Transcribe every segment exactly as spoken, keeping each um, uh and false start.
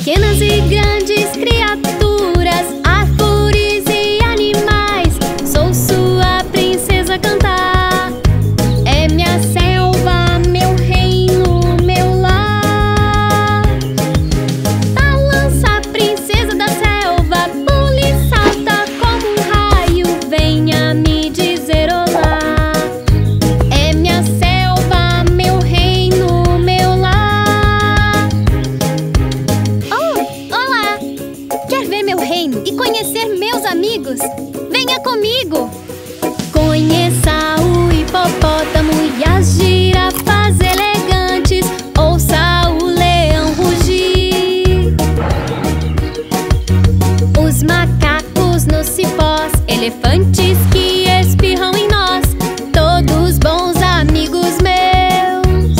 Pequenas e grandes criaturas, árvores e animais, sou sua princesa a cantar. É minha selva, meu reino, meu lar. Balança, princesa da selva, pula e salta como um raio, venha me dizer olá. É minha selva, meu reino, meu lar. Oh, olá! Quer ver meu reino e conhecer meus amigos? Venha comigo! Conheça o hipopótamo e as girafas elegantes, ouça o leão rugir. Os macacos nos cipós, elefantes que espirram em nós, todos bons amigos meus.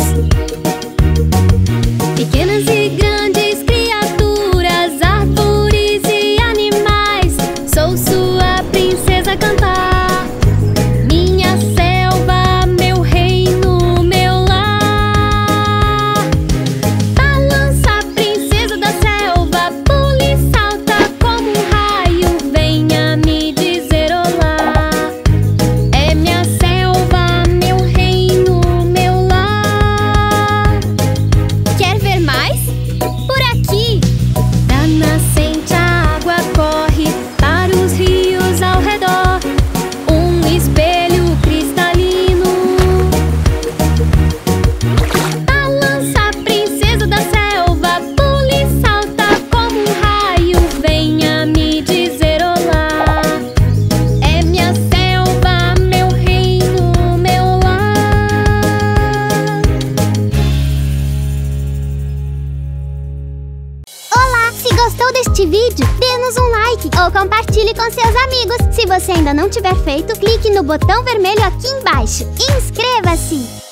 Pequenas e grandes criaturas, árvores e animais, sou sua princesa a cantar. Minha selva, meu reino, meu lar. Balança, princesa da selva, pula e salta como um raio, venha me dizer olá. É minha selva, meu reino, meu lar. Quer ver mais? Por aqui! Da nascente a água corre para os rios ao redor, um espelho cristalino. Balança, princesa da selva, pula e salta como um raio, venha me dizer olá. É minha selva, meu reino, meu lar. Olá! Se gostou deste vídeo, dê-nos um like ou compartilhe com seus amigos. Se você ainda não tiver feito, clique no botão vermelho aqui embaixo. Inscreva-se!